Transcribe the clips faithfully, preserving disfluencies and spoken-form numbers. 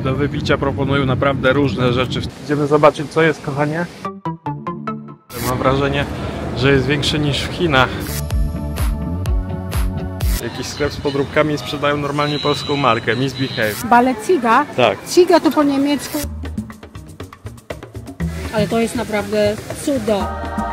Do wypicia proponują naprawdę różne rzeczy. Idziemy zobaczyć, co jest, kochanie. Mam wrażenie, że jest większy niż w Chinach. Jakiś sklep z podróbkami sprzedają normalnie polską markę, Misbehave. Balenciga? Tak. Ciga to po niemiecku. Ale to jest naprawdę cudo.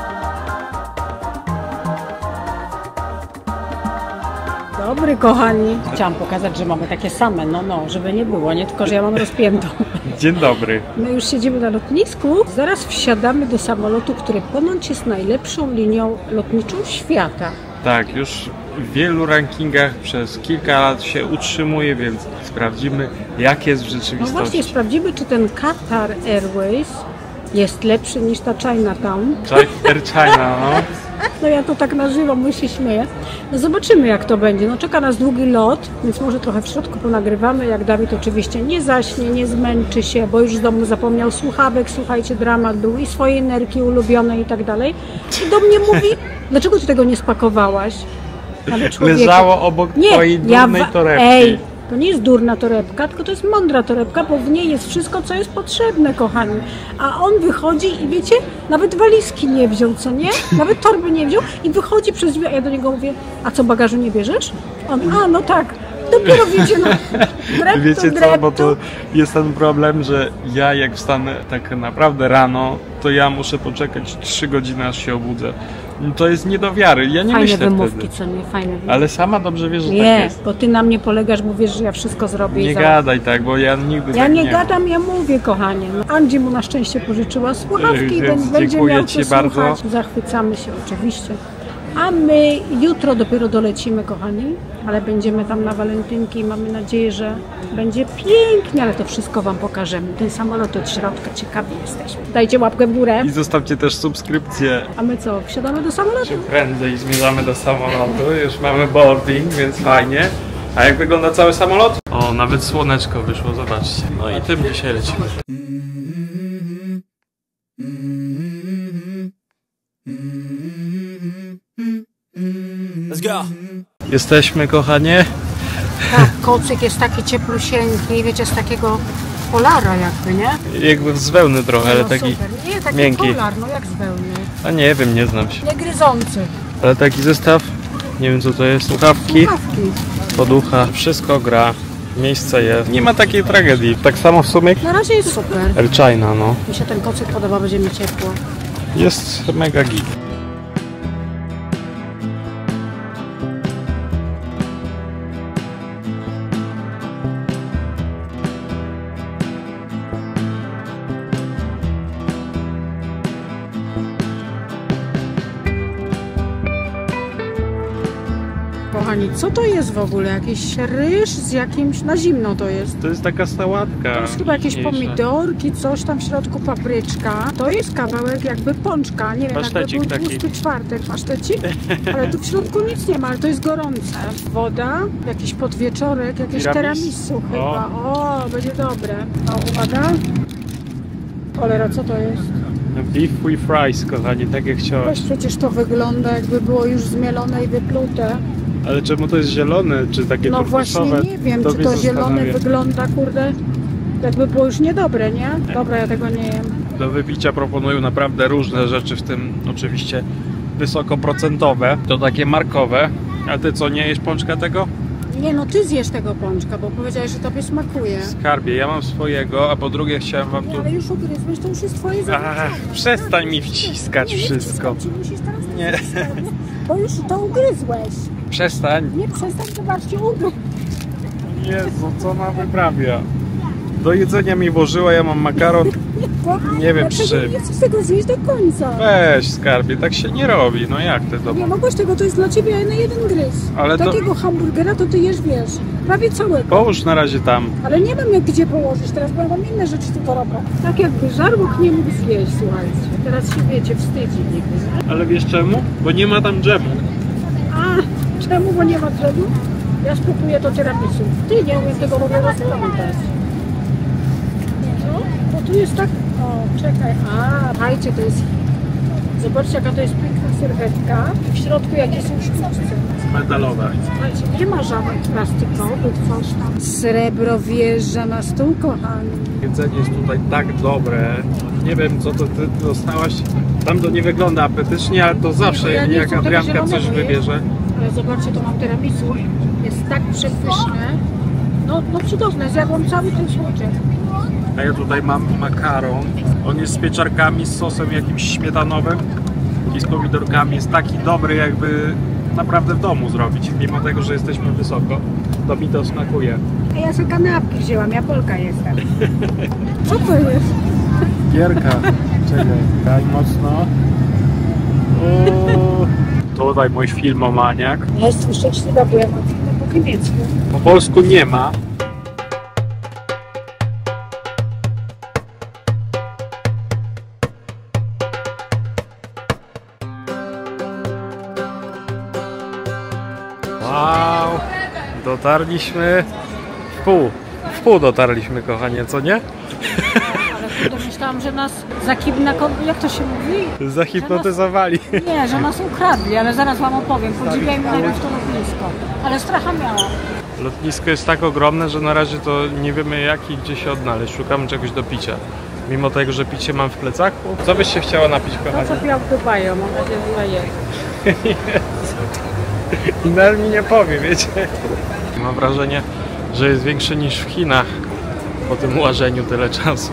Dobry, kochani. Chciałam pokazać, że mamy takie same, no no, żeby nie było, nie tylko, że ja mam rozpiętą. Dzień dobry. My już siedzimy na lotnisku. Zaraz wsiadamy do samolotu, który ponoć jest najlepszą linią lotniczą świata. Tak, już w wielu rankingach przez kilka lat się utrzymuje, więc sprawdzimy, jak jest w No rzeczywistości. właśnie, sprawdzimy, czy ten Qatar Airways jest lepszy niż ta Chinatown. Air China, no. No ja to tak nażywam, bo się śmieję. No zobaczymy, jak to będzie. No czeka nas długi lot, więc może trochę w środku ponagrywamy. Jak Dawid oczywiście nie zaśnie, nie zmęczy się, bo już z domu zapomniał słuchawek. Słuchajcie, dramat był i swojej nerki ulubionej i tak dalej. I do mnie mówi, dlaczego ty tego nie spakowałaś? Ale człowieku, leżało obok nie, twojej durnej ja torebki. Ej, to nie jest durna torebka, tylko to jest mądra torebka, bo w niej jest wszystko, co jest potrzebne, kochani. A on wychodzi i wiecie, nawet walizki nie wziął, co nie? Nawet torby nie wziął i wychodzi przez drzwi, a ja do niego mówię, a co, bagażu nie bierzesz? On, a no tak, dopiero wiecie, no, dreptu, Wiecie dreptu. co, bo to jest ten problem, że ja jak wstanę tak naprawdę rano, to ja muszę poczekać trzy godziny, aż się obudzę. To jest nie do wiary, ja nie Fajne myślę wymówki, wtedy. co nie? Fajne wymówki. Ale sama dobrze wiesz, że Nie, tak jest. bo ty na mnie polegasz, bo wiesz, że ja wszystko zrobię Nie i za... gadaj tak, bo ja nigdy Ja tak nie nie gadam, ja mówię, kochanie. No, Andzi mu na szczęście pożyczyła słuchawki, Więc więc będzie dziękuję miał ci co bardzo. słuchać. Zachwycamy się oczywiście. A my jutro dopiero dolecimy, kochani, ale będziemy tam na walentynki i mamy nadzieję, że będzie pięknie, ale to wszystko wam pokażemy. Ten samolot od środka, ciekawi jesteśmy. Dajcie łapkę w górę. I zostawcie też subskrypcję. A my co, wsiadamy do samolotu? Prędzej zmierzamy do samolotu, już mamy boarding, więc fajnie. A jak wygląda cały samolot? O, nawet słoneczko wyszło, zobaczcie. No i tym dzisiaj lecimy. Let's go. Jesteśmy, kochanie. Tak, kocyk jest taki cieplusieńki, wiecie, z takiego polara jakby, nie? Jakby z wełny trochę, ale No taki super. Nie, taki miękki. polar, no jak z wełny. A nie wiem, nie znam się. Nie gryzący. Ale taki zestaw, nie wiem co to jest, słuchawki, Słuchawki. poducha, wszystko gra, miejsce jest. Nie ma takiej tragedii. Tak samo w sumie Na razie jest super. Air China, no. Mi się ten kocyk podoba, będzie mi ciepło. Jest mega gig. Kochani, co to jest w ogóle? Jakiś ryż z jakimś... Na zimno to jest. To jest taka sałatka. To jest chyba jakieś mniejsza. pomidorki, coś tam w środku, papryczka. To jest kawałek jakby pączka. Nie wiem, Pasztecik jakby był taki. tłusty czwartek. Pasztecik? Ale tu w środku nic nie ma, ale to jest gorące. Woda, jakiś podwieczorek, jakieś Tiramisu. tiramisu chyba. O, będzie dobre. O, uwaga. Cholera, co to jest? Beef with fries, kochani, tak jak chciałem. Weź, przecież to wygląda, jakby było już zmielone i wyplute. Ale czemu to jest zielone, czy takie No właśnie turkusowe? nie wiem, To czy mnie to zielone zastanawia. wygląda, kurde, jakby było już niedobre, nie? Dobra, ja tego nie jem. Do wypicia proponują naprawdę różne rzeczy, w tym oczywiście wysokoprocentowe, to takie markowe. A ty co, nie jesz pączka tego? Nie no, ty zjesz tego pączka, bo powiedziałeś, że tobie smakuje. Skarbie, ja mam swojego, a po drugie chciałem wam Nie, tu... ale już ugryzłeś, to już jest twoje Ach, zachowanie. przestań mi wciskać Nie, nie wszystko. wciskam ci, musisz teraz Nie. nie. Bo już to ugryzłeś. Przestań. Nie, przestań, zobaczcie, ugryź. Jezu, co ona wyprawia? Do jedzenia mi włożyła, ja mam makaron. Nie wiem, Dlaczego czy- nie chcesz tego zjeść do końca? Weź, skarbie, tak się nie robi. No jak ty to... Nie mogłeś tego, to jest dla ciebie na jeden gryz. Ale to- Takiego hamburgera to ty jesz, wiesz, prawie całego. Połóż na razie tam. Ale nie mam jak gdzie położyć teraz, bo ja mam inne rzeczy tu robię. Tak jakby żarłok nie mógł zjeść, słuchajcie. Teraz się, wiecie, wstydzi niby. Ale wiesz czemu? Bo nie ma tam dżemu. A, czemu, bo nie ma drzemu? Ja spróbuję to tiramisu. Ty, nie umiem tego w ogóle rozplątać. No, bo tu jest tak... O, czekaj. A, słuchajcie, to jest... Zobaczcie, jaka to jest piękna serwetka. I w środku jakie są sztuczce. metalowe. Słuchajcie, nie ma żadnych plastikowych, coś tam. Srebro wjeżdża na stół, kochani. Jedzenie jest tutaj tak dobre. Nie wiem, co to ty dostałaś. Tam to nie wygląda apetycznie, ale to zawsze Ja nie jak chcę Adrianka tego coś zielonego wybierze. Ale zobaczcie, to mam tiramisu. Jest tak przepyszne. No, no cudowne, zjadłam cały ten słodziek. A ja tutaj mam makaron. On jest z pieczarkami, z sosem jakimś śmietanowym i z pomidorkami. Jest taki dobry, jakby naprawdę w domu zrobić. Mimo tego, że jesteśmy wysoko, to mi to smakuje. A ja sobie kanapki wzięłam, ja Polka jestem. Co to jest? Gierka. Czekaj, daj mocno. O, tutaj mój filmomaniak. Ja jestem szczęśliwa, bo ja mam filmy po niemiecku. Po polsku nie ma. Wow, dotarliśmy w pół. W pół dotarliśmy, kochanie, co nie? Ale kurde, myślałam, że nas zakibna... Jak to się mówi? Zahipnotyzowali. Nie, że nas ukradli, ale zaraz wam opowiem. Podziwiajmy najpierw to lotnisko. Ale stracha miałam. Lotnisko jest tak ogromne, że na razie to nie wiemy jak i gdzie się odnaleźć. Szukamy czegoś do picia. Mimo tego, że picie mam w plecaku. Co byś się chciała napić, To kochanie? co piał w Dubaju, mam nadzieję, że jest. I nawet mi nie powie, wiecie? Mam wrażenie, że jest większy niż w Chinach po tym łażeniu tyle czasu.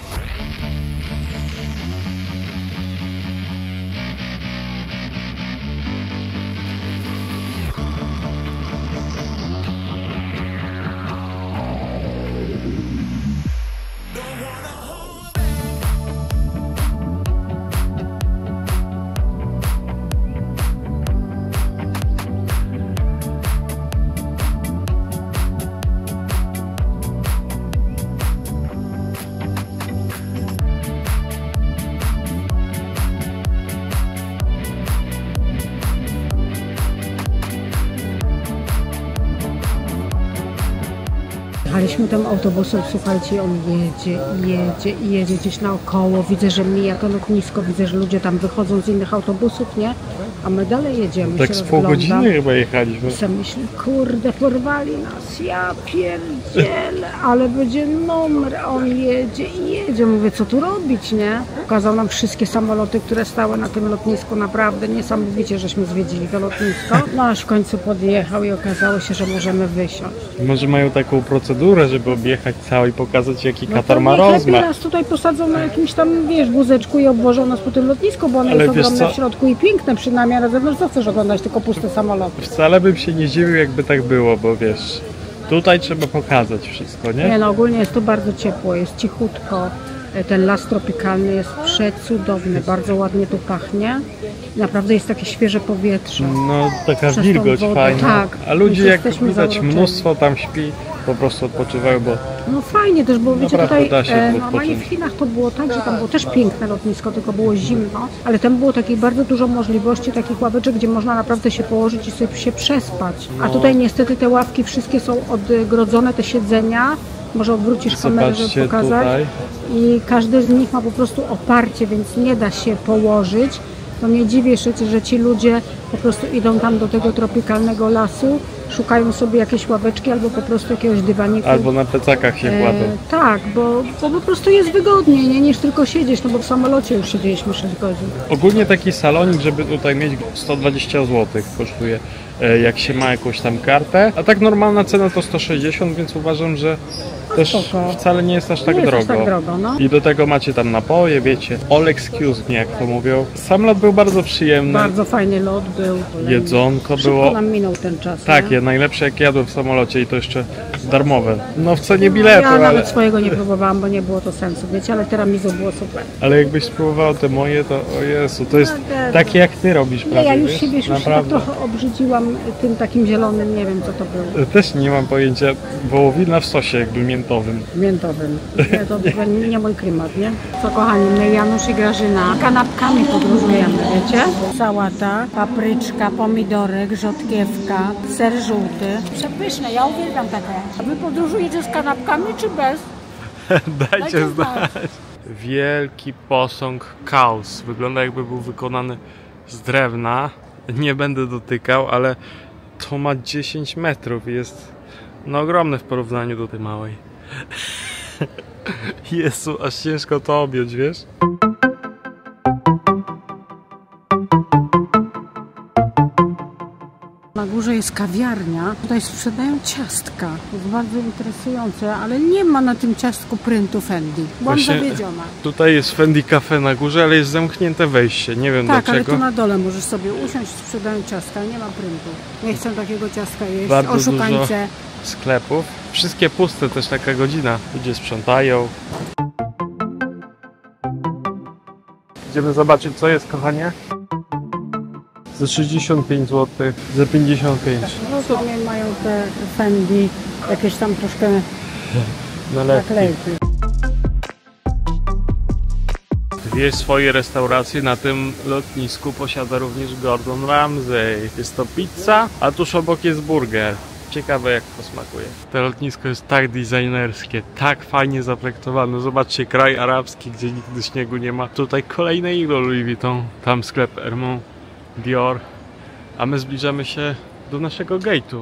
Jechaliśmy tym autobusem, słuchajcie, on jedzie, jedzie i jedzie gdzieś naokoło. Widzę, że mija to lotnisko, widzę, że ludzie tam wychodzą z innych autobusów, nie? A my dalej jedziemy. Tak z pół godziny chyba jechaliśmy. I sobie myślę, kurde, porwali nas, ja pierdzielę, ale będzie numer, a on jedzie i jedzie. Mówię, co tu robić, nie? Pokazał nam wszystkie samoloty, które stały na tym lotnisku, naprawdę niesamowicie, żeśmy zwiedzili to lotnisko. No aż w końcu podjechał i okazało się, że możemy wysiąść. Może mają taką procedurę, żeby objechać cały i pokazać, jaki No Katar to ma niech lepiej rozmach. nas tutaj posadzą na jakimś tam, wiesz, wózeczku i obwożą nas po tym lotnisku, bo ono Ale jest wiesz ogromne co? w środku i piękne przynajmniej, a na zewnątrz co chcesz oglądać, tylko puste samoloty. Wcale bym się nie dziwił, jakby tak było, bo wiesz, tutaj trzeba pokazać wszystko, nie? Nie no, ogólnie jest tu bardzo ciepło, jest cichutko. Ten las tropikalny jest przecudowny, bardzo ładnie tu pachnie. Naprawdę jest takie świeże powietrze. No, taka Przez tą wilgoć wodę, fajna. tak. A ludzie, Więc jak jesteśmy widać, zauroczeni. mnóstwo tam śpi, po prostu odpoczywają, bo No fajnie też, bo wiecie, Naprawdę tutaj da się e, odpocząć. normalnie w Chinach to było tak, że tam było też piękne lotnisko, tylko było zimno, ale tam było takich bardzo dużo możliwości, takich ławeczek, gdzie można naprawdę się położyć i sobie się przespać. A No. tutaj niestety te ławki wszystkie są odgrodzone, te siedzenia. Może odwrócisz kamerę, żeby zobaczcie pokazać. tutaj. I każdy z nich ma po prostu oparcie, więc nie da się położyć. To nie dziwię się, że ci ludzie po prostu idą tam do tego tropikalnego lasu, szukają sobie jakieś ławeczki albo po prostu jakiegoś dywaniku. albo na plecakach się kładą. E, tak, bo, bo po prostu jest wygodniej, nie, niż tylko siedzieć, no bo w samolocie już siedzieliśmy sześć godzin. Ogólnie taki salonik, żeby tutaj mieć sto dwadzieścia złotych kosztuje, e, jak się ma jakąś tam kartę, a tak normalna cena to sto sześćdziesiąt, więc uważam, że też spoko. wcale nie jest aż tak nie drogo. jest aż tak drogo, no. I do tego macie tam napoje, wiecie, all excuse me, jak to mówią. Sam lot był bardzo przyjemny, Bardzo fajny lot był. jedzonko Szybko było. nam minął ten czas. Tak, nie? ja najlepsze jak jadłem w samolocie i to jeszcze darmowe. No w cenie biletu, Ja ale, nawet swojego nie próbowałam, bo nie było to sensu, wiecie, ale tiramisu było super. ale jakbyś spróbował te moje, to o Jezu, to jest No, tak. takie jak ty robisz Nie, prawie, ja już wiesz? się, wiesz, już się tak Naprawdę. trochę obrzydziłam tym takim zielonym, nie wiem co to było, Też nie mam pojęcia, wołowina w sosie jakby miętowym. miętowym. Nie, to nie, nie mój klimat, nie? Co kochani, my Janusz i Grażyna kanapkami podróżujemy, wiecie? Sałata, papryczka, pomidorek, rzodkiewka, ser żółty. Przepyszne, ja uwielbiam takie. A wy podróżujecie z kanapkami czy bez? Dajcie Dajcie znać. Wielki posąg Chaos. Wygląda jakby był wykonany z drewna. Nie będę dotykał, ale to ma dziesięć metrów i jest no ogromne w porównaniu do tej małej. Jezu, aż ciężko to objąć, wiesz? Na górze jest kawiarnia, tutaj sprzedają ciastka. To jest bardzo interesujące, ale nie ma na tym ciastku pryntu Fendi. Byłam Właśnie zawiedziona. Tutaj jest Fendi Cafe na górze, ale jest zamknięte wejście, nie wiem Tak, dlaczego. ale tu na dole możesz sobie usiąść, sprzedają ciastka, nie ma pryntu. Nie chcę takiego ciastka jeść, Bardzo oszukańce. dużo sklepów. Wszystkie puste, też taka godzina. Ludzie sprzątają. Idziemy zobaczyć, co jest, kochanie. Za sześćdziesiąt pięć złotych, za pięćdziesiąt pięć. No to mnie mają te Fendi, jakieś tam troszkę Nalepki. naklejki. Dwie swoje restauracje na tym lotnisku posiada również Gordon Ramsay. Jest to pizza, a tuż obok jest burger. Ciekawe, jak to smakuje. To lotnisko jest tak designerskie, tak fajnie zaprojektowane. Zobaczcie, kraj arabski, gdzie nigdy śniegu nie ma. Tutaj kolejne iglo Louis Vuitton, tam sklep Hermès, Dior, a my zbliżamy się do naszego gate'u.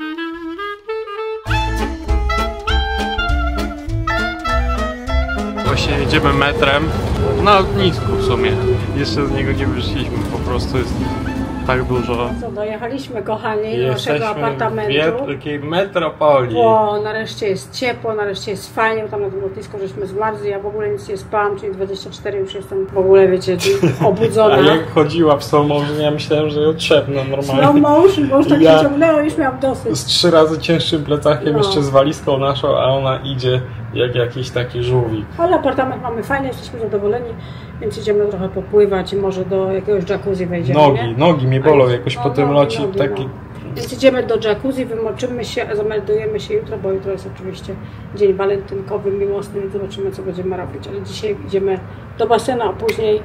Właśnie jedziemy metrem na lotnisku w sumie. Jeszcze z niego nie wyszliśmy, po prostu jest tak dużo. Co, dojechaliśmy, kochani, do naszego apartamentu. w wielkiej metropolii. O, nareszcie jest ciepło, nareszcie jest fajnie, tam na tym lotnisku żeśmy zmarzli, ja w ogóle nic nie spałam, czyli dwadzieścia cztery już jestem w ogóle, wiecie, obudzona. A jak chodziła w slow motion, ja myślałem, że ją trzepnę normalnie. Slow motion, bo już tak Ja- się ciągnęło, już miałam dosyć. Z trzy razy cięższym plecakiem, No. jeszcze z walizką naszą, a ona idzie jak jakiś taki żółwik. Ale apartament mamy fajny, jesteśmy zadowoleni, więc idziemy trochę popływać i może do jakiegoś jacuzzi wejdziemy, Nogi, nie? nogi mnie bolą A, jakoś no, po tym nogi, locie, nogi, taki... no. Więc idziemy do jacuzzi, wymoczymy się, zameldujemy się jutro, bo jutro jest oczywiście dzień walentynkowy, miłosny, więc zobaczymy, co będziemy robić. Ale dzisiaj idziemy do basenu, a później...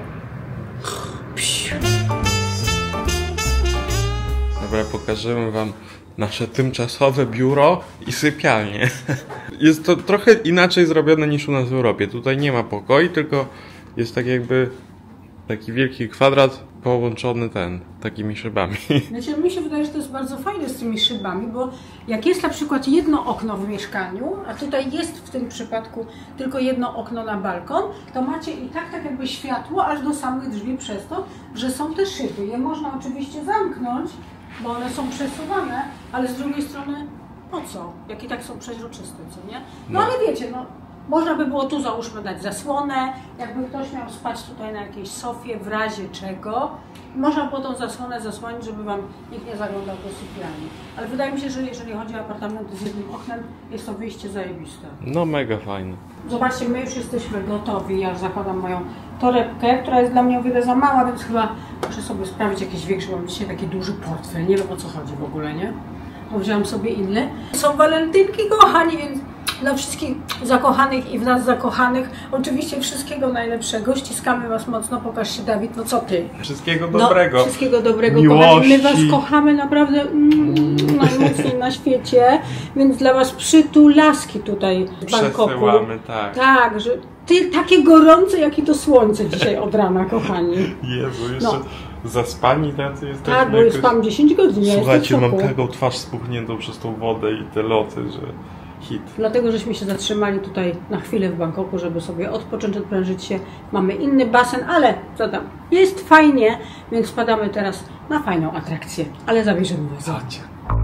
Dobra, pokażemy wam nasze tymczasowe biuro i sypialnię. Jest to trochę inaczej zrobione niż u nas w Europie. Tutaj nie ma pokoi, tylko jest tak jakby taki wielki kwadrat połączony ten, takimi szybami. Znaczy, mi się wydaje, że to jest bardzo fajne z tymi szybami, bo jak jest na przykład jedno okno w mieszkaniu, a tutaj jest w tym przypadku tylko jedno okno na balkon, to macie i tak tak jakby światło aż do samych drzwi przez to, że są te szyby. Je można oczywiście zamknąć, bo one są przesuwane, ale z drugiej strony po co? Jak i tak są przeźroczyste, co nie? No, No. ale wiecie, no można by było tu załóżmy dać zasłonę, jakby ktoś miał spać tutaj na jakiejś sofie w razie czego, można było tą zasłonę zasłonić, żeby wam nikt nie zaglądał do sypialni. Ale wydaje mi się, że jeżeli chodzi o apartamenty z jednym oknem, jest to wyjście zajebiste. No mega fajne. Zobaczcie, my już jesteśmy gotowi, ja już zakładam moją torebkę, która jest dla mnie o wiele za mała, więc chyba muszę sobie sprawić jakieś większe, mam dzisiaj taki duży portfel, nie wiem o co chodzi w ogóle, nie? Bo wziąłam sobie inny. Są walentynki, kochani, więc dla wszystkich zakochanych i w nas zakochanych oczywiście wszystkiego najlepszego. Ściskamy was mocno, pokaż się, Dawid, no co ty? Wszystkiego No, dobrego. wszystkiego dobrego, Miłości. kochani. My was kochamy naprawdę mm, najmocniej na świecie, więc dla was przytulaski tutaj w Bangkoku. Przesyłamy, tak. Tak, że ty takie gorące, jak i to słońce dzisiaj od rana, kochani. Jezu, jeszcze No. zaspani tacy jesteśmy. Tak, bo jakoś... już spam dziesięć godzin, ja Słuchajcie, jestem w mam szoku. taką twarz spuchniętą przez tą wodę i te loty, że hit. Dlatego, żeśmy się zatrzymali tutaj na chwilę w Bangkoku, żeby sobie odpocząć, odprężyć się. Mamy inny basen, ale co tam, jest fajnie, więc spadamy teraz na fajną atrakcję. Ale zabierzemy was. Chodźcie.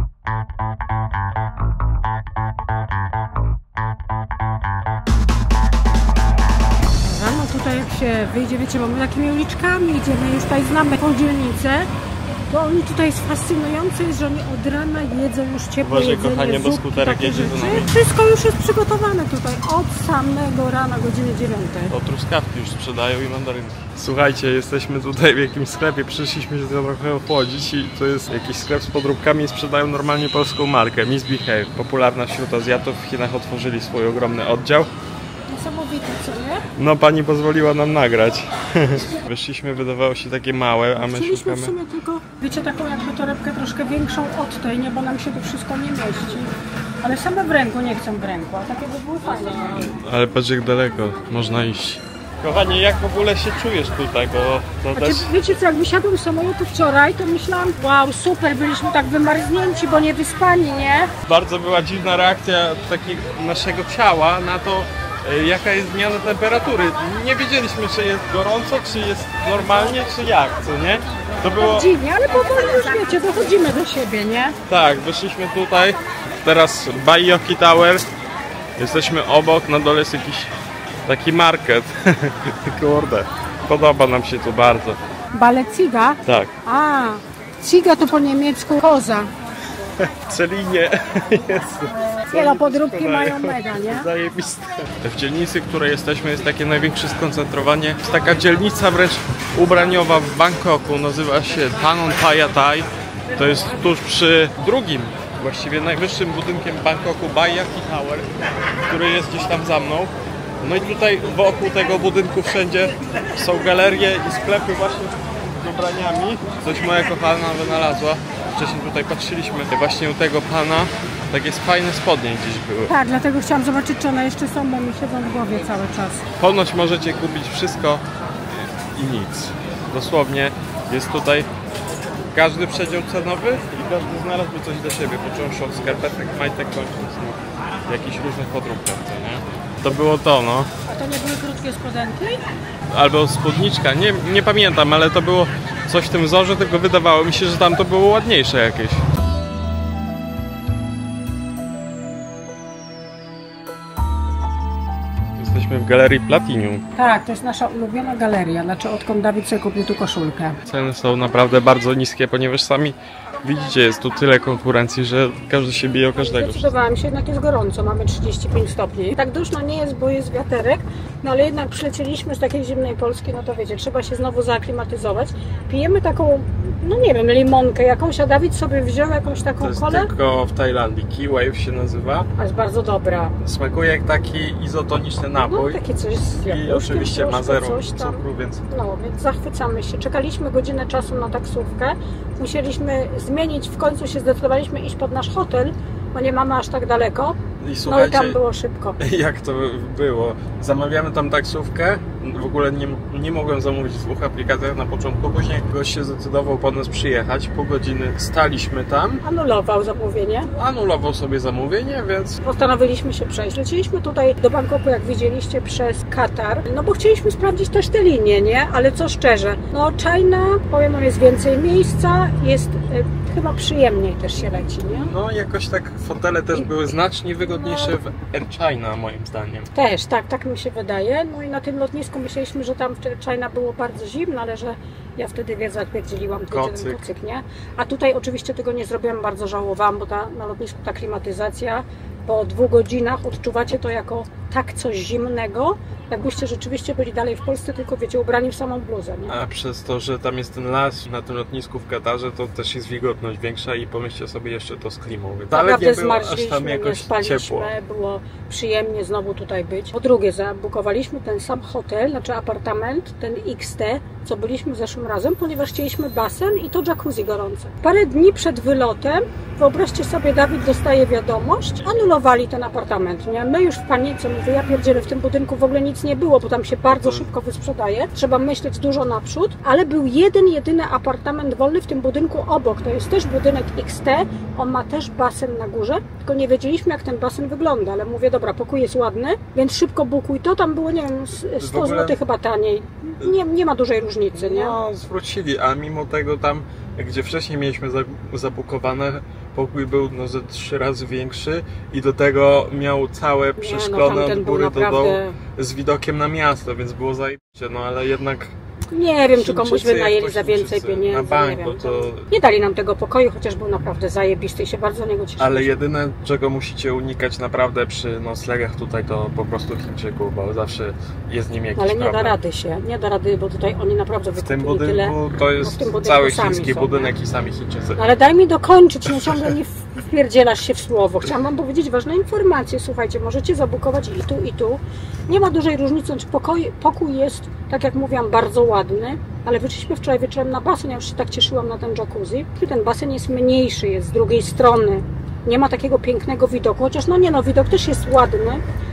Rano tutaj jak się wyjdzie, wiecie, bo my takimi uliczkami idziemy, już tutaj znamy tą dzielnicę, to oni tutaj jest fascynujące, jest, że oni od rana jedzą już ciepłe Uważaj, jedzenie, kochanie, bo zupki, skuterek takie jedzie za rzeczy. nami. Wszystko już jest przygotowane tutaj od samego rana, godziny dziewiątej. O, truskawki już sprzedają i mandarynki. Słuchajcie, jesteśmy tutaj w jakimś sklepie, przyszliśmy się trochę ochłodzić i to jest jakiś sklep z podróbkami i sprzedają normalnie polską markę Misbehave. Popularna wśród Azjatów, w Chinach otworzyli swój ogromny oddział. Niesamowite, co nie? No, pani pozwoliła nam nagrać. Wyszliśmy, wydawało się takie małe, a my Chcieliśmy szukamy... w sumie tylko, wiecie, taką jakby torebkę troszkę większą od tej, nie, bo nam się to wszystko nie mieści. Ale same w ręku nie chcą w ręku, a takie by były fajne. Ale patrz jak daleko można iść. Kochanie, jak w ogóle się czujesz tutaj, bo to Znaczy, też... wiecie co, jak wysiadłem z samolotu wczoraj, to myślałam, wow, super, byliśmy tak wymarznięci, bo nie wyspani, nie? Bardzo była dziwna reakcja takiego naszego ciała na to, e, jaka jest zmiana temperatury. Nie wiedzieliśmy, czy jest gorąco, czy jest normalnie, czy jak, co nie? To było... Tak dziwnie, ale powoli już wiecie, dochodzimy do siebie, nie? Tak, wyszliśmy tutaj, teraz Baiyoki Tower, jesteśmy obok, na dole jest jakiś taki market. Kurde, podoba nam się tu bardzo. Baleciga? Tak. A, ciga to po niemiecku koza. Celinie jest. Wiele podróbki mają mega, nie? Zajebiste. W dzielnicy, w której jesteśmy, jest takie największe skoncentrowanie. Jest taka dzielnica wręcz ubraniowa w Bangkoku, nazywa się Panon Payatai. To jest tuż przy drugim, właściwie najwyższym budynkiem Bangkoku, Baiyoki Tower, który jest gdzieś tam za mną. No i tutaj wokół tego budynku wszędzie są galerie i sklepy właśnie z ubraniami. Coś moja kochana wynalazła. Wcześniej tutaj patrzyliśmy właśnie u tego pana. Takie fajne spodnie gdzieś były. Tak, dlatego chciałam zobaczyć, czy one jeszcze są, bo mi siedzą w głowie cały czas. Ponoć możecie kupić wszystko i nic. Dosłownie jest tutaj każdy przedział cenowy i każdy znalazłby coś dla siebie. Począwszy od skarpetek, majtek, kończąc na jakichś różnych podróbkach, co nie? To było to, no. A to nie były krótkie spodenki? Albo spódniczka, nie, nie pamiętam, ale to było coś w tym wzorze, tylko wydawało mi się, że tam to było ładniejsze jakieś. Jesteśmy w Galerii Platinum. Tak, to jest nasza ulubiona galeria, znaczy odkąd Dawid sobie kupił tu koszulkę. Ceny są naprawdę bardzo niskie, ponieważ sami widzicie, jest tu tyle konkurencji, że każdy się bije o każdego. Zdecydowałam się, jednak jest gorąco, mamy trzydzieści pięć stopni. Tak duszno nie jest, bo jest wiaterek, no ale jednak przylecieliśmy z takiej zimnej Polski, no to wiecie, trzeba się znowu zaaklimatyzować. Pijemy taką, no nie wiem, limonkę jakąś, a Dawid sobie wziął jakąś taką To jest kolę. tylko w Tajlandii, Key Wave się nazywa. A jest bardzo dobra. Smakuje jak taki izotoniczny No napój. takie coś z I jabłuszkiem, oczywiście ma troszkę, zero coś tam. cukru, więc... No, więc zachwycamy się. Czekaliśmy godzinę czasu na taksówkę. Musieliśmy zmienić, w końcu się zdecydowaliśmy iść pod nasz hotel, bo nie mamy aż tak daleko. I No i słuchajcie, tam było szybko. jak to było? Zamawiamy tam taksówkę. W ogóle nie, nie mogłem zamówić w dwóch aplikacjach na początku. Później gość się zdecydował po nas przyjechać. Pół godziny staliśmy tam. Anulował zamówienie. Anulował sobie zamówienie, więc... Postanowiliśmy się przejść. Leciliśmy tutaj do Bangkoku, jak widzieliście, przez Katar. No bo chcieliśmy sprawdzić też te linie, nie? Ale co szczerze, no China, powiem, no jest więcej miejsca, jest y, chyba przyjemniej też się leci, nie? No jakoś tak fotele też były znacznie wygodniejsze w Air China, moim zdaniem. Też, tak, tak mi się wydaje. No i na tym lotnisku myśleliśmy, że tam w China było bardzo zimno, ale że ja wtedy wiedzę, odpierdzieliłam ten Kocyk. kocyk, nie? A tutaj oczywiście tego nie zrobiłam, bardzo żałowałam, bo ta, na lotnisku ta klimatyzacja, po dwóch godzinach odczuwacie to jako tak coś zimnego, jakbyście rzeczywiście byli dalej w Polsce, tylko wiecie, ubrani w samą bluzę, nie? A przez to, że tam jest ten las na tym lotnisku w Katarze, to też jest wilgotność większa i pomyślcie sobie jeszcze to z klimą. Ale Naprawdę nie było aż tam zmarzliśmy, nie jakoś spaliśmy, ciepło. było przyjemnie znowu tutaj być. Po drugie, zabukowaliśmy ten sam hotel, znaczy apartament, ten X T, co byliśmy zeszłym razem, ponieważ chcieliśmy basen i to jacuzzi gorące. Parę dni przed wylotem, wyobraźcie sobie, Dawid dostaje wiadomość, anulowali ten apartament, nie? My już w panice, mówię, ja pierdzielę, w tym budynku w ogóle nic nie było, bo tam się bardzo szybko wysprzedaje, trzeba myśleć dużo naprzód, ale był jeden, jedyny apartament wolny w tym budynku obok, to jest też budynek X T, on ma też basen na górze, tylko nie wiedzieliśmy, jak ten basen wygląda, ale mówię, dobra, pokój jest ładny, więc szybko bukuj to, tam było, nie wiem, sto ogóle- złotych chyba taniej, nie, nie ma dużej różnicy, nie? No, zwrócili, a mimo tego tam, gdzie wcześniej mieliśmy za- zabukowane, pokój był no ze trzy razy większy i do tego miał całe przeszklone tamten od był góry do dołu naprawdę- z widokiem na miasto, więc było zajebiście, no ale jednak Nie wiem, czy komuś Chińczycy, wynajęli jak to za więcej Chińczycy, pieniędzy, na bank, nie wiem. bo to- Nie dali nam tego pokoju, chociaż był naprawdę zajebisty i się bardzo niego cieszymy. ale jedyne, czego musicie unikać naprawdę przy noclegach tutaj, to po prostu Chińczyków, bo zawsze jest z nim jakiś Ale nie problem. da rady się, nie da rady, bo tutaj oni naprawdę W tym wykupili tyle. budynku to no jest w tym budynku cały sami chiński są, budynek nie? i sami Chińczycy. Ale daj mi dokończyć, no ciągle nie w- wpierdzielasz się w słowo. Chciałam wam powiedzieć ważne informacje, słuchajcie, możecie zabukować i tu, i tu. Nie ma dużej różnicy, znaczy pokój, pokój jest, tak jak mówiłam, bardzo ładny, ale wyszliśmy wczoraj wieczorem na basen, ja już się tak cieszyłam na ten jacuzzi. Ten basen jest mniejszy, jest z drugiej strony. Nie ma takiego pięknego widoku, chociaż no nie no, widok też jest ładny,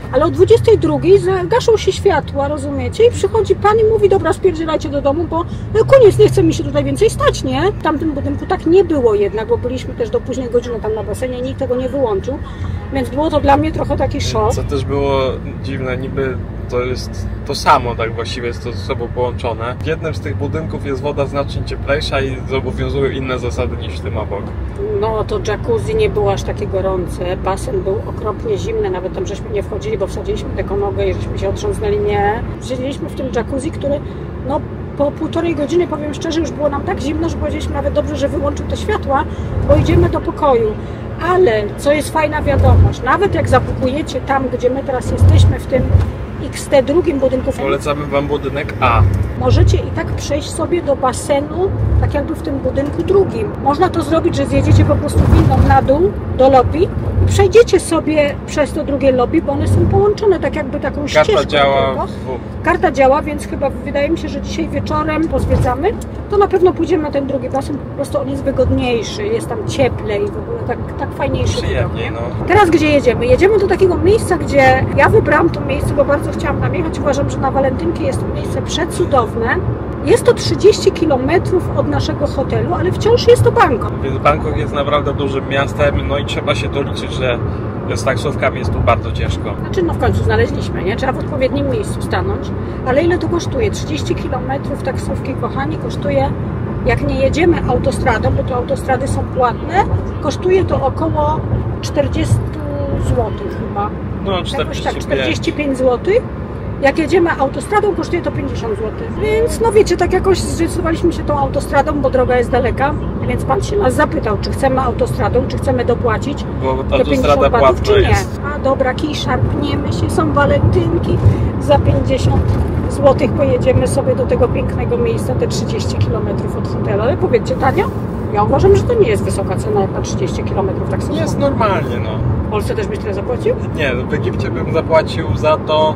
Ale o dwudziestej drugiej gaszą się światła, rozumiecie? I przychodzi pan i mówi, dobra, spierdzielajcie do domu, bo no koniec, nie chce mi się tutaj więcej stać, nie? W tamtym budynku tak nie było jednak, bo byliśmy też do późnej godziny tam na basenie, nikt tego nie wyłączył. Więc było to dla mnie trochę taki szok. Co też było dziwne, niby to jest to samo, tak właściwie jest to ze sobą połączone. W jednym z tych budynków jest woda znacznie cieplejsza i zobowiązują inne zasady niż w tym obok. No to jacuzzi nie było aż takie gorące, basen był okropnie zimny, nawet tam żeśmy nie wchodzili, bo wsadziliśmy taką nogę i żeśmy się otrząsnęli, nie. Siedzieliśmy w tym jacuzzi, który no po półtorej godziny, powiem szczerze, już było nam tak zimno, że powiedzieliśmy nawet dobrze, że wyłączył te światła, bo idziemy do pokoju. Ale co jest fajna wiadomość, nawet jak zabukujecie tam, gdzie my teraz jesteśmy, w tym X T drugim budynku, Polecamy Wam budynek A. możecie i tak przejść sobie do basenu, tak jakby w tym budynku drugim. Można to zrobić, że zjedziecie po prostu windą na dół do lobby i przejdziecie sobie przez to drugie lobby, bo one są połączone tak jakby taką ścieżką. Karta działa tylko. w dwóch. Karta działa, więc chyba wydaje mi się, że dzisiaj wieczorem pozwiedzamy, to na pewno pójdziemy na ten drugi basen, po prostu on jest wygodniejszy, jest tam cieplej, w ogóle tak, tak fajniejszy. Przyjemniej, no. Teraz gdzie jedziemy? Jedziemy do takiego miejsca, gdzie ja wybrałam to miejsce, bo bardzo chciałam tam jechać. Uważam, że na walentynki jest to miejsce przecudowne. Jest to trzydzieści kilometrów od naszego hotelu, ale wciąż jest to Bangkok. Więc Bangkok jest naprawdę dużym miastem, no i trzeba się tu liczyć, że z taksówkami jest tu bardzo ciężko. Znaczy, no w końcu znaleźliśmy, nie? Trzeba w odpowiednim miejscu stanąć. Ale ile to kosztuje? trzydzieści kilometrów taksówki, kochani, kosztuje, jak nie jedziemy autostradą, bo to autostrady są płatne, kosztuje to około czterdzieści złotych chyba. No, Jakoś czterdzieści tak, pięć. czterdzieści pięć złotych. Jak jedziemy autostradą, kosztuje to pięćdziesiąt złotych. Więc no wiecie, tak jakoś zdecydowaliśmy się tą autostradą, bo droga jest daleka. Więc pan się nas zapytał, czy chcemy autostradą, czy chcemy dopłacić. Bo Te autostrada pięćdziesiąt batów, płatna czy nie? jest. A dobra, kij, szarpniemy się, są walentynki. Za pięćdziesiąt złotych pojedziemy sobie do tego pięknego miejsca, te trzydzieści kilometrów od hotelu. Ale powiedzcie, tanio? Ja uważam, że to nie jest wysoka cena jak na trzydzieści kilometrów taksówką. Jest normalnie, no. W Polsce też byś tyle zapłacił? Nie, w Egipcie bym zapłacił za to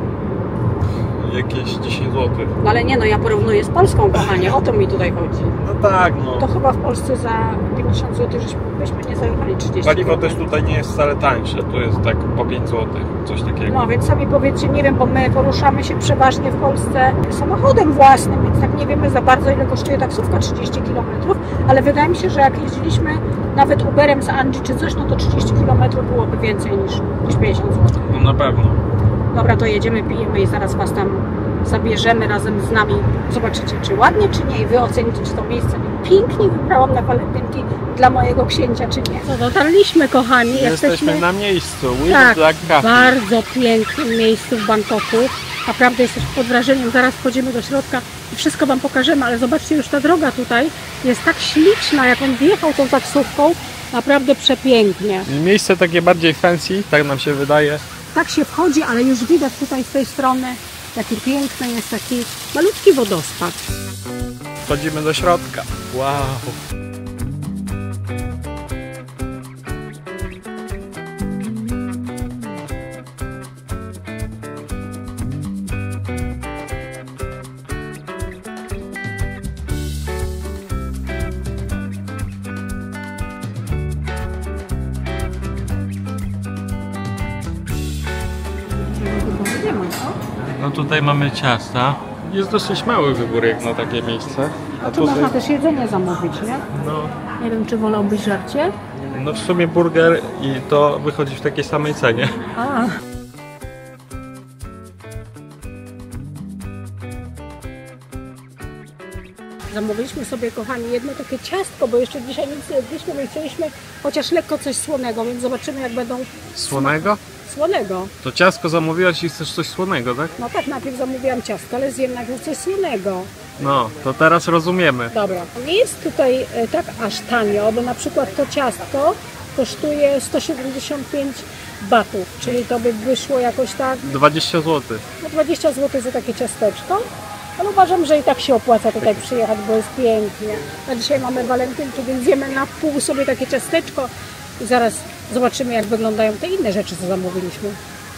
jakieś dziesięć złotych. No ale nie, no ja porównuję z Polską, kochanie, o to mi tutaj chodzi. No tak, no. To chyba w Polsce za pięćdziesiąt złotych żeśmy byśmy nie zajechali trzydzieści. Paliwo też tutaj nie jest wcale tańsze, tu jest tak po pięć złotych, coś takiego. No więc sami powiedzcie, nie wiem, bo my poruszamy się przeważnie w Polsce samochodem własnym, więc tak nie wiemy za bardzo, ile kosztuje taksówka trzydzieści kilometrów, ale wydaje mi się, że jak jeździliśmy nawet Uberem z Angie czy coś, no to trzydzieści kilometrów byłoby więcej niż, niż pięćdziesiąt złotych. No na pewno. Dobra, to jedziemy, pijemy i zaraz Was tam zabierzemy razem z nami. Zobaczycie, czy ładnie, czy nie i Wy ocenicie, czy to miejsce pięknie wybrałam na walentynki dla mojego księcia, czy nie. No dotarliśmy, kochani. Jesteśmy, Jesteśmy na miejscu. We tak, Black w Coffee. bardzo pięknym miejscu w Bangkoku. Naprawdę jesteśmy pod wrażeniem. Zaraz wchodzimy do środka i wszystko Wam pokażemy, ale zobaczcie, już ta droga tutaj jest tak śliczna, jak on wjechał tą taksówką. Naprawdę przepięknie. Miejsce takie bardziej fancy, tak nam się wydaje. Tak się wchodzi, ale już widać tutaj z tej strony, jaki piękny jest taki malutki wodospad. Wchodzimy do środka. Wow. No tutaj mamy ciasta. Jest dosyć mały wybór jak na takie miejsce. A tu można też jedzenie zamówić, nie? no, Nie wiem, czy wolałbyś żarcie? no w sumie burger i to wychodzi w takiej samej cenie. A. Zamówiliśmy sobie, kochani, jedno takie ciastko, bo jeszcze dzisiaj nic nie jedliśmy, więc chcieliśmy chociaż lekko coś słonego, więc zobaczymy, jak będą Słonego? słonego. To ciastko zamówiłaś i chcesz coś słonego, tak? No tak, najpierw zamówiłam ciastko, ale zjem najpierw coś słonego. No, to teraz rozumiemy. Dobra, nie jest tutaj e, tak aż tanio, bo na przykład to ciastko kosztuje sto siedemdziesiąt pięć batów, czyli to by wyszło jakoś tak dwadzieścia złotych. no dwadzieścia złotych za takie ciasteczko. Ale uważam, że i tak się opłaca tutaj przyjechać, bo jest pięknie. A dzisiaj mamy walentynki, więc zjemy na pół sobie takie ciasteczko i zaraz zobaczymy, jak wyglądają te inne rzeczy, co zamówiliśmy.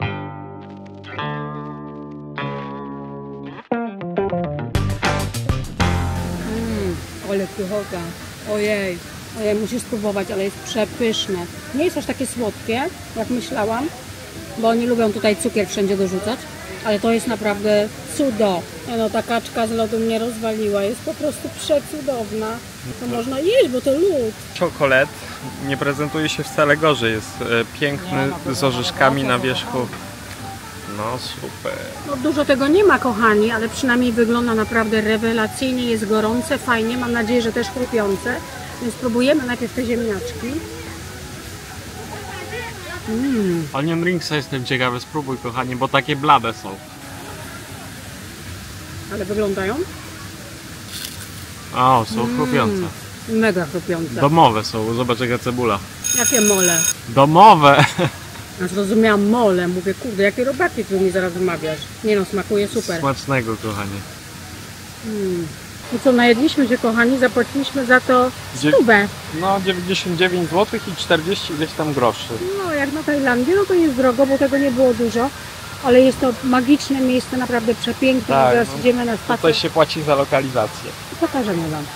Mmm, ale pychota. Ojej, ojej, musisz spróbować, ale jest przepyszne. Nie jest aż takie słodkie, jak myślałam. bo oni lubią tutaj cukier wszędzie dorzucać, ale to jest naprawdę cudo. No ta kaczka z lodu mnie rozwaliła, jest po prostu przecudowna. To można jeść, bo to lód. Czokolad nie prezentuje się wcale gorzej, jest e, piękny, z orzeszkami na wierzchu. No super. No dużo tego nie ma, kochani, ale przynajmniej wygląda naprawdę rewelacyjnie, jest gorące, fajnie, mam nadzieję, że też chrupiące. Więc spróbujemy najpierw te ziemniaczki. Mm. Onion ringsa jestem ciekawy, spróbuj kochanie, bo takie blade są. Ale wyglądają? O, są chrupiące. Mm. Mega chrupiące. Domowe są, zobacz jaka cebula. Jakie mole? Domowe! Ja zrozumiałam mole, mówię, kurde, jakie robaki tu mi zaraz wymawiasz. Nie no, smakuje super. Smacznego kochanie. Mm. I co, najedliśmy się, kochani, zapłaciliśmy za to stówę. No dziewięćdziesiąt dziewięć złotych i czterdzieści ileś tam groszy. No jak na Tajlandię, no to jest drogo, bo tego nie było dużo. Ale jest to magiczne miejsce, naprawdę przepiękne. Tak, Teraz no, idziemy na spacer. Tutaj się płaci za lokalizację. Pokażemy wam.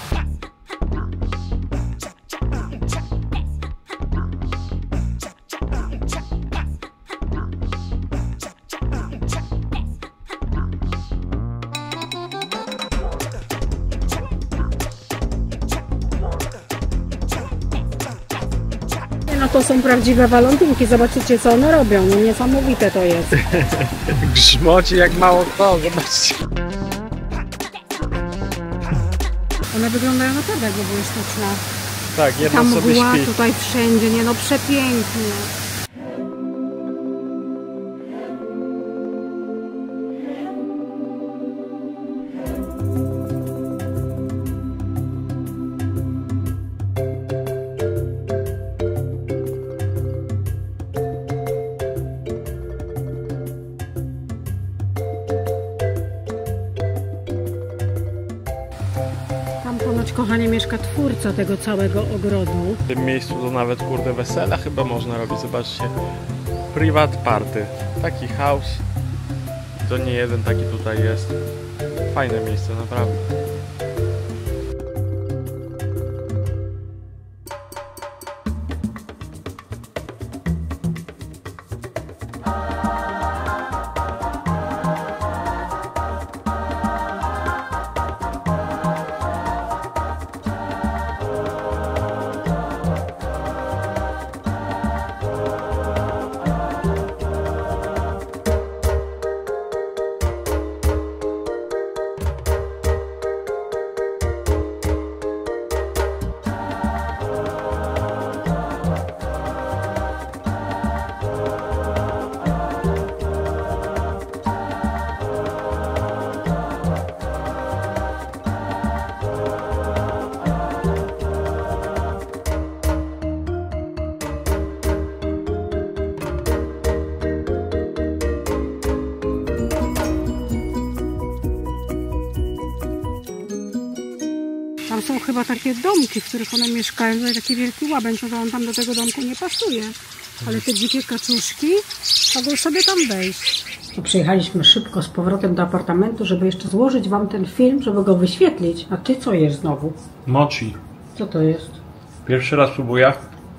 No to są prawdziwe walentynki, zobaczycie co one robią, no niesamowite to jest. Grzmoci jak mało kto, zobaczcie. One wyglądają naprawdę jakby były sztuczne. Tak, jedno Tam sobie mgła śpi. tutaj wszędzie, nie no przepięknie. Tam ponoć, kochanie, mieszka twórca tego całego ogrodu. W tym miejscu to nawet kurde wesela chyba można robić, zobaczcie. Private party. Taki house. To nie jeden taki tutaj jest. Fajne miejsce, naprawdę. Tam są chyba takie domki, w których one mieszkają. Tutaj taki wielki łabędź, no to on tam do tego domku nie pasuje. Ale te dzikie kaczuszki mogą sobie tam wejść. To przyjechaliśmy szybko z powrotem do apartamentu, żeby jeszcze złożyć wam ten film, żeby go wyświetlić. A ty co jesz znowu? Mochi. Co to jest? Pierwszy raz próbuję.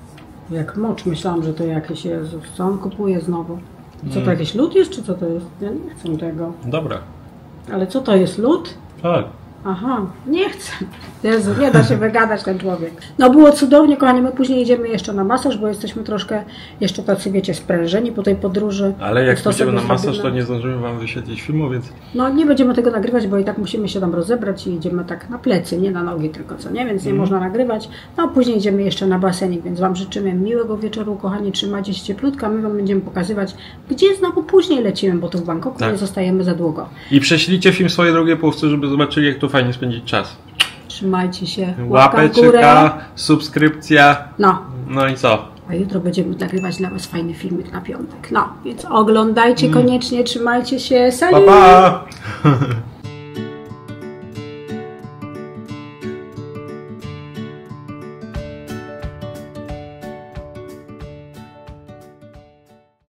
Jak mocz, myślałam, że to jakieś Jezus. Co on kupuje znowu? Co to, jakiś lód jest, czy co to jest? Ja nie chcę tego. Dobra. Ale co to jest, lód? Tak. Aha, nie chcę. Jezu, nie da się wygadać ten człowiek. No było cudownie, kochani, my później idziemy jeszcze na masaż, bo jesteśmy troszkę jeszcze tacy, wiecie, sprężeni po tej podróży. Ale jak To pójdziemy sobie na masaż, zrobimy. to nie zdążymy wam wyświetlić filmu, więc... No nie będziemy tego nagrywać, bo i tak musimy się tam rozebrać i idziemy tak na plecy, nie na nogi tylko, co nie? Więc nie Mm. można nagrywać. No a później idziemy jeszcze na basenik, więc wam życzymy miłego wieczoru, kochani, trzymajcie się cieplutko, a my wam będziemy pokazywać, gdzie znowu później lecimy, bo tu w Bangkoku Tak. nie zostajemy za długo. I prześlijcie film swojej drugiej połówce, żeby zobaczyli, jak tu fajnie spędzić czas. Trzymajcie się, łapka w górę. Łapeczka, subskrypcja, No. no i co? A jutro będziemy nagrywać dla was fajny filmik na piątek. No, więc oglądajcie koniecznie, trzymajcie się. Salut! Pa, pa!